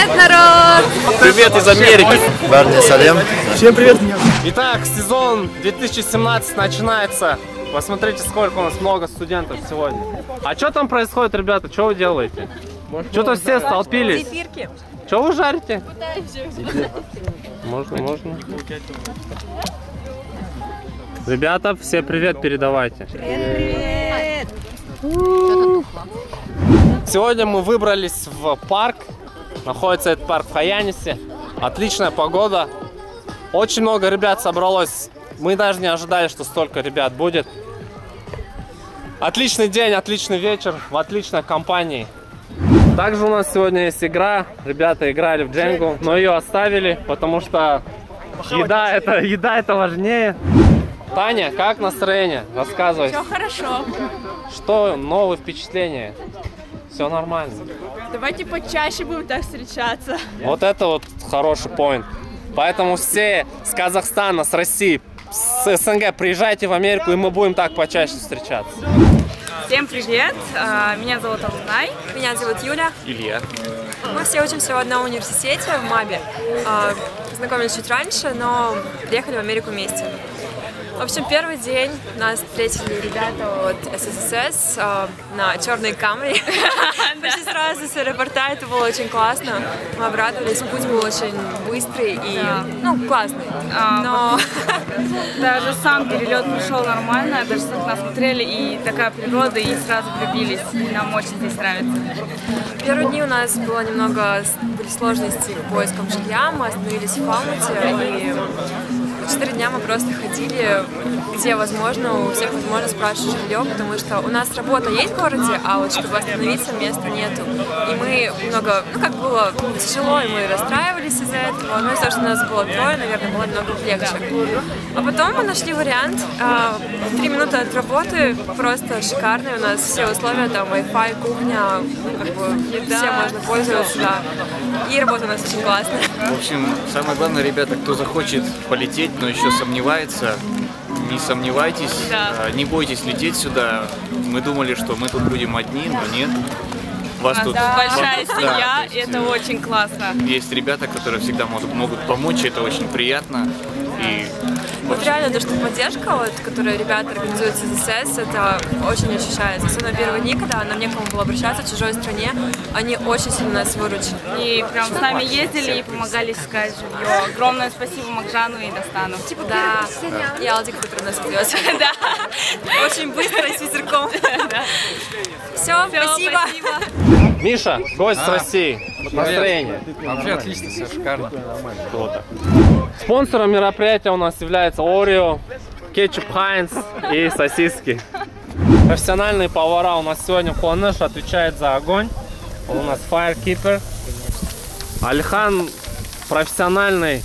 Привет, народ! Привет из Америки! Барни Салем. Всем привет! Итак, сезон 2017 начинается. Посмотрите, сколько у нас много студентов сегодня. А что там происходит, ребята? Что вы делаете? Что-то все столпились. Зефирки. Что вы жарите? Можно. Ребята, все привет передавайте. Привет! Сегодня мы выбрались в парк. Находится этот парк в Хайянисе. Отличная погода. Очень много ребят собралось. Мы даже не ожидали, что столько ребят будет. Отличный день, отличный вечер в отличной компании. Также у нас сегодня есть игра. Ребята играли в Дженгу, но ее оставили, потому что еда это важнее. Таня, как настроение? Рассказывай. Все хорошо. Что новые впечатления? Все нормально. Давайте почаще будем так встречаться. Вот это вот хороший поинт. Поэтому все с Казахстана, с России, с СНГ приезжайте в Америку, и мы будем так почаще встречаться. Всем привет! Меня зовут Алтынай. Меня зовут Юля. Илья. Мы все учимся в одном университете, в МАБе. Познакомились чуть раньше, но приехали в Америку вместе. В общем, первый день нас встретили ребята от ССС на черной Камри. Почти сразу с аэропорта, это было очень классно. Мы обрадовались, путь был очень быстрый и, классный. Но Даже сам перелет прошел нормально, даже как нас смотрели, и такая природа, и сразу влюбились. Нам очень здесь нравится. первые дни у нас было были сложности с поиском жилья. Мы остановились в Алмате, и 4 дня мы просто ходили, где возможно, у всех возможно спрашивать жилье, потому что у нас работа есть в городе, а вот чтобы остановиться, места нету. И мы много, было тяжело, и мы расстраивались из-за этого, но из-за того, что у нас было трое, наверное, было немного легче. А потом мы нашли вариант, 3 минуты от работы, просто шикарный, у нас все условия, там Wi-Fi, кухня, все можно пользоваться, да. И работа у нас очень классная. В общем, самое главное, ребята, кто захочет полететь, но еще сомневается, не сомневайтесь, не бойтесь лететь сюда. Мы думали, что мы тут будем одни, но нет. Вас тут большая семья, это очень классно. Есть ребята, которые всегда могут помочь, это очень приятно. И вот реально то, что поддержка, которую ребята организуют с ССС, это очень ощущается. Особенно первые дни, когда нам некому было обращаться в чужой стране, они очень сильно нас выручили. И прям с нами ездили и помогали искать жилье. Огромное спасибо Макжану и Достану. Да, и Алдик, который нас ведет. Очень быстро и с ветерком. Все, спасибо. Миша, гость с России. Настроение. вообще отлично, все шикарно. Круто. Спонсором мероприятия у нас является Орео, кетчуп Хайнс и сосиски. Профессиональные повара у нас сегодня Хуанеш отвечает за огонь. Он у нас Firekeeper. Альхан профессионально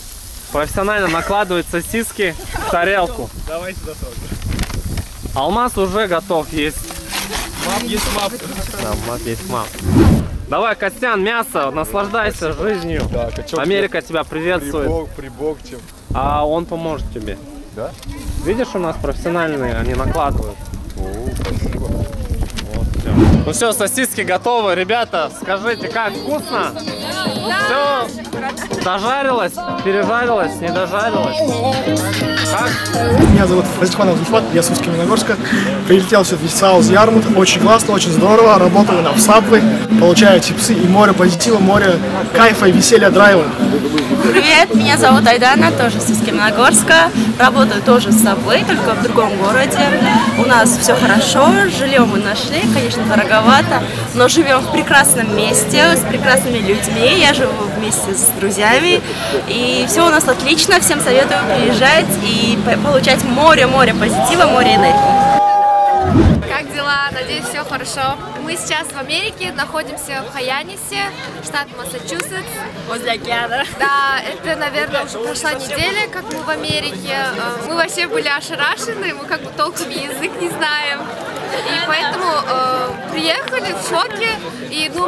накладывает сосиски в тарелку. Давай сюда сразу. Алмаз уже готов есть. Мам есть мап. Да, мап есть мап. Давай, Костян, мясо, наслаждайся жизнью. Да, качок, Америка тебя приветствует. Прибог чем. А он поможет тебе. Да? Видишь, у нас профессиональные, они накладывают. Спасибо. Вот, все. Ну все, сосиски готовы. Ребята, скажите, как вкусно? Все дожарилось, пережарилось, не дожарилось? Как? Меня зовут Фазихманов Зульфат, я с Усть-Каменогорска. Прилетел сюда в Висаус Ярмут. Очень классно, очень здорово. Работаю на Сабве, получаю чипсы и море позитива, море кайфа и веселья, драйва. Привет, меня зовут Айдана, тоже с Усть-Каменогорска. Работаю тоже в Subway, только в другом городе. У нас все хорошо, жилье мы нашли, конечно, дороговато, но живем в прекрасном месте, с прекрасными людьми. Я живу вместе с друзьями, и все у нас отлично. Всем советую приезжать и получать море позитива, море энергии. Как дела? Надеюсь, все хорошо. Мы сейчас в Америке, находимся в Хайянисе, штат Массачусетс. Возле океана. Да, это, наверное, уже прошла неделя, как мы в Америке. Мы вообще были ошарашены, мы как бы толком язык не знаем. И поэтому приехали в шоке. И мы рады,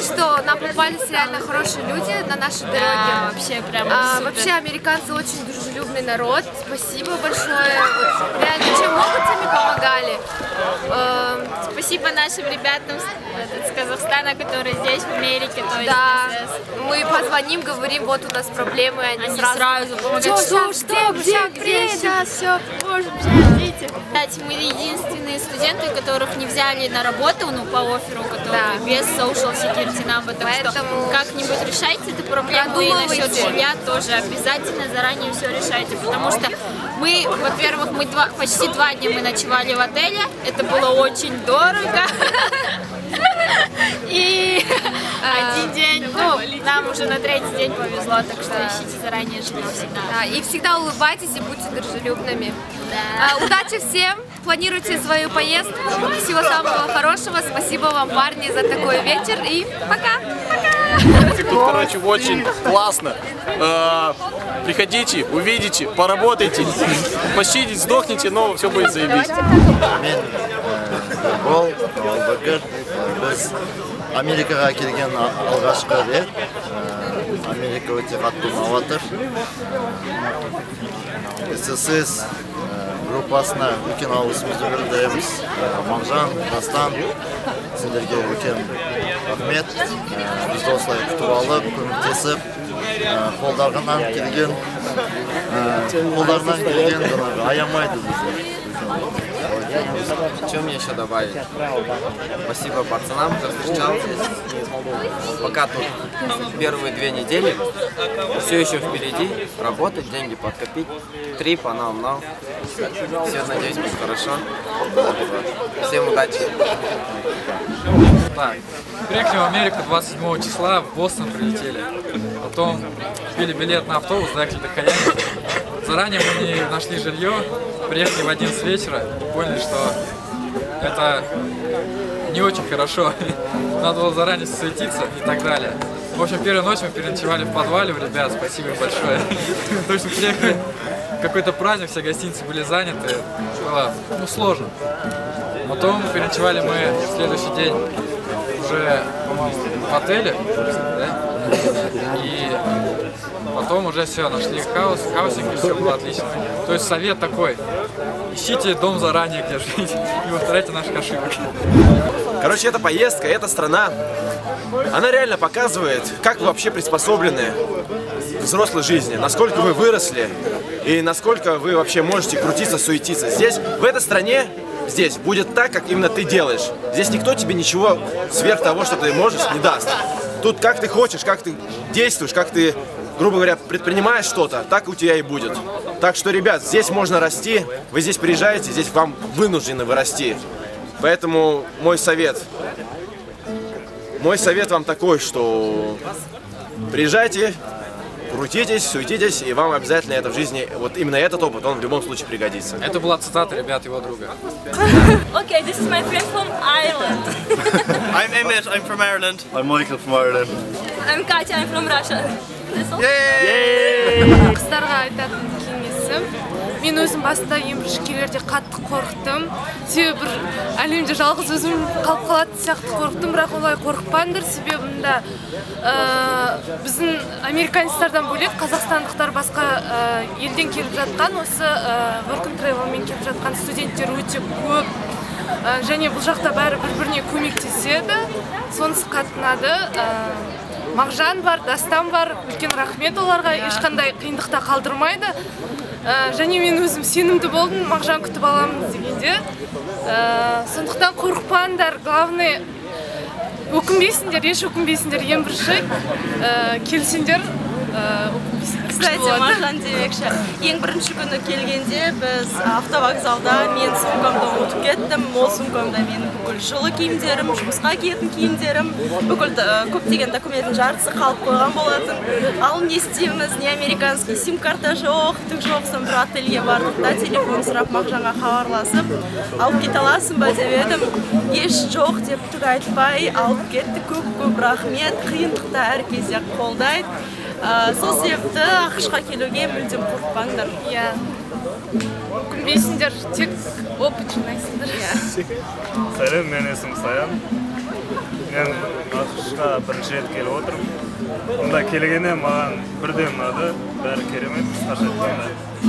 что нам попались реально хорошие люди на нашей дороге. Да, вообще прям супер. Вообще американцы очень дружелюбный народ. Спасибо большое. Вот, реально, чем могут, теми помогали. Спасибо нашим ребятам с Казахстана, которые здесь, в Америке. То есть да, мы позвоним, говорим, вот у нас проблемы, они сразу помогают. Что, где, сейчас, все, можем, ждите. Мы единственные студенты, которых не взяли на работу, ну, по офферу, которые без social security number. Так что как-нибудь решайте эту проблему, и насчет жилья тоже обязательно заранее все решайте, потому что мы, во-первых, почти 2 дня мы ночевали в отеле, это было очень дорого. И один день, ну, нам уже на 3-й день повезло, так что ищите заранее жилье всегда. Да, и всегда улыбайтесь и будьте дружелюбными. Да. Удачи всем, планируйте свою поездку, всего самого хорошего, спасибо вам, парни, за такой вечер, и пока! Тут, короче, очень классно. Приходите, увидите, поработайте, посидите, сдохните, но все будет заебись. Америкаға келген алғашқы рет. Америка өте қатты ұнап жатыр. ССС группасына үлкен алғысымызды білдіреміз. Мағжан, Дастан, сендерге үлкен рахмет. Бізді осылай күтіп алып, көмектесіп, қолдарынан келген аямайды бізді. Что мне еще добавить? Спасибо пацанам, кто встречал здесь. Пока тут первые 2 недели. Все еще впереди. Работать, деньги подкопить. Трип, анал. Все, надеюсь, будет хорошо. Всем удачи. Так, приехали в Америку 27 числа, в Бостон прилетели. Потом купили билет на автобус, доехали до Хайями. Заранее мы не нашли жилье. Приехали в 11 вечера, поняли, что это не очень хорошо. Надо было заранее суетиться и так далее. В общем, первую ночь мы переночевали в подвале у ребят, спасибо им большое. Точно приехали в какой-то праздник, все гостиницы были заняты, было сложно. Потом переночевали мы в следующий день уже, по-моему, в отеле, да? И потом уже все, нашли хаусинг, и все было отлично. То есть совет такой: ищите дом заранее, где жить, и повторяйте наших ошибок. Короче, эта поездка, эта страна, она реально показывает, как вы вообще приспособлены к взрослой жизни, насколько вы выросли и насколько вы вообще можете крутиться, суетиться. Здесь, в этой стране, здесь будет так, как именно ты делаешь. Здесь никто тебе ничего сверх того, что ты можешь, не даст. Тут как ты хочешь, как ты действуешь, как ты, грубо говоря, предпринимаешь что-то, так у тебя и будет. Так что, ребят, здесь можно расти, вы здесь приезжаете, здесь вам вынуждены вы расти. Поэтому мой совет вам такой, что приезжайте, крутитесь, суетитесь, и вам обязательно это в жизни, вот именно этот опыт, он в любом случае пригодится. Это была цитата ребят, его друга. Okay, this is my friend from Ireland. I'm Emmett, I'm from Ireland. I'm Michael from Ireland. I'm Katya, I'm from Russia. Қыздарға айтатын кеңесім, мен өзім басында ең бірінші келерде қатты қорықтым. Себебі бір әлемде жалғыз өзім қалып қалатын сияқты қорықтым, бірақ олай қорықпаңдар. Себебі мында біздің американецтерден бөлек қазақстандықтар басқа елден келіп жатқан, осы work and travelмен келіп жатқан студенттер өте көп. Және бұл жақта бәрі бір-біріне көмектеседі, сонысы қатты ұнады. Мағжан бар, Дастан бар, үлкен рахмет оларға, ешқандай қиындықта қалдырмайды. Және мен өзім сенімді болдым, Мағжан күтіп аламыз дегенде. Сондықтан қорықпаңдар, главное, өкінбейсіңдер, еш өкінбейсіңдер, ең бірінші келсеңдер, Кстати, Мағжан демекші, ең бірінші күні келгенде біз автовокзалда мен сумкамды ұмытып кеттім. Ол сумкамда менің бүкіл жылы киімдерім, жұмысқа киетін киімдерім, бүкіл көптеген документтің жартысы қалып қойған болатын. Ал не істейміз, не американский сим-карта жоқ, түк жоқ. Соң бір отельге бардық та, телефон сұрап Мағжанға хабарласып, алып кете аласың ба деп едім. Еш жоқ деп түк айтпай алып кетті. Көп рахмет, қиындықта әр кезде қолдайды. Сол себепті ақшқа келуге мүлдем қорықпаңдар. Өкінбейсіңдер, тек опыт жинайсыңдар. Сәлем, мен есім Саян. мен ақш-қа бірінші рет келіп отырмын. Мұнда келгенде маған бірден ұнады, бәрі керемет, қысқаша айтқанда.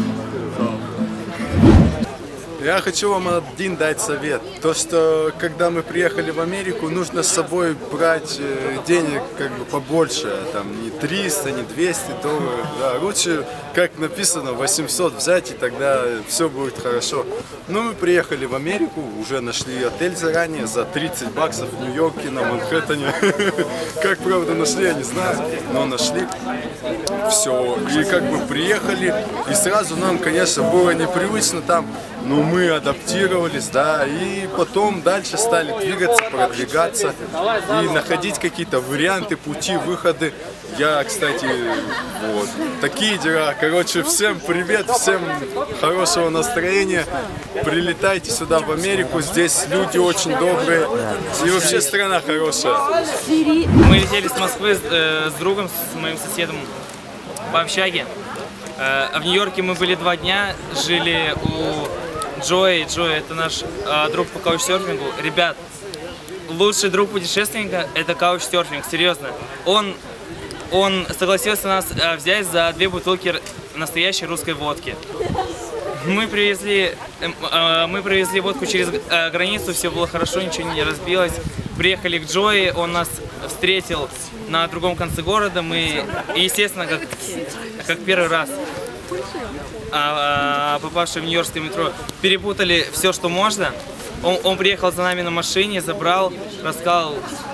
Я хочу вам один дать совет. То, что когда мы приехали в Америку, нужно с собой брать денег как бы побольше. Там не 300, не 200 долларов. Да, лучше, как написано, 800 взять, и тогда все будет хорошо. Ну, мы приехали в Америку, уже нашли отель заранее за 30 баксов в Нью-Йорке, на Манхэттене. Как, правда, нашли, я не знаю, но нашли. Все. И как бы приехали, и сразу нам, конечно, было непривычно там, но мы адаптировались, да, и потом дальше стали двигаться, продвигаться и находить какие-то варианты, пути, выходы. Я, кстати, вот, такие дела. Короче, всем привет, всем хорошего настроения. Прилетайте сюда, в Америку, здесь люди очень добрые и вообще страна хорошая. Мы летели с Москвы с другом, с моим соседом по общаге. В Нью-Йорке мы были 2 дня, жили у Джои. Джои — это наш друг по каучсерфингу. Ребят, лучший друг путешественника — это каучсерфинг, серьезно. Он согласился нас взять за 2 бутылки настоящей русской водки. Мы привезли водку через границу, все было хорошо, ничего не разбилось. Приехали к Джои, он нас встретил на другом конце города. Мы, естественно, как первый раз, попавшие в нью-йоркское метро, перепутали все, что можно. Он приехал за нами на машине, забрал, рассказал,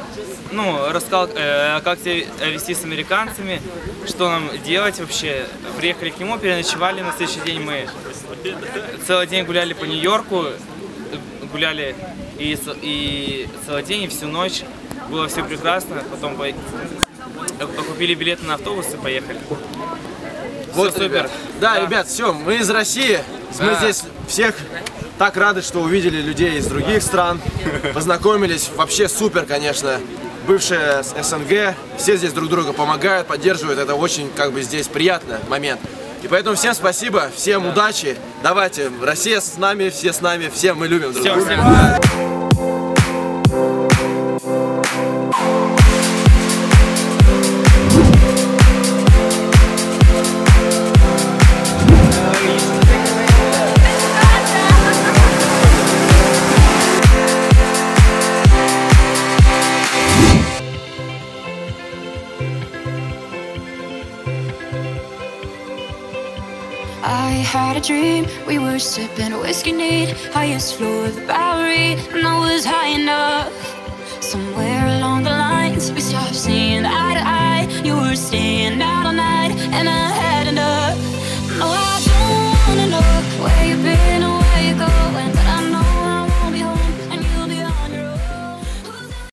как себя вести с американцами, что нам делать вообще. Приехали к нему, переночевали, на следующий день мы целый день гуляли по Нью-Йорку, гуляли и целый день, и всю ночь. Было все прекрасно, потом купили билеты на автобус и поехали. Вот, супер. Ребят. Да, ребят, все, мы из России. Да. Мы здесь всех так рады, что увидели людей из других стран, познакомились. Вообще супер, конечно. Бывшие СНГ, все здесь друг друга помогают, поддерживают. Это очень, как бы, здесь приятный момент. И поэтому всем спасибо, всем удачи. Давайте, Россия с нами, все мы любим друг друга. I had a dream, we were sipping whiskey neat, highest floor of the Bowery, and I was high enough somewhere.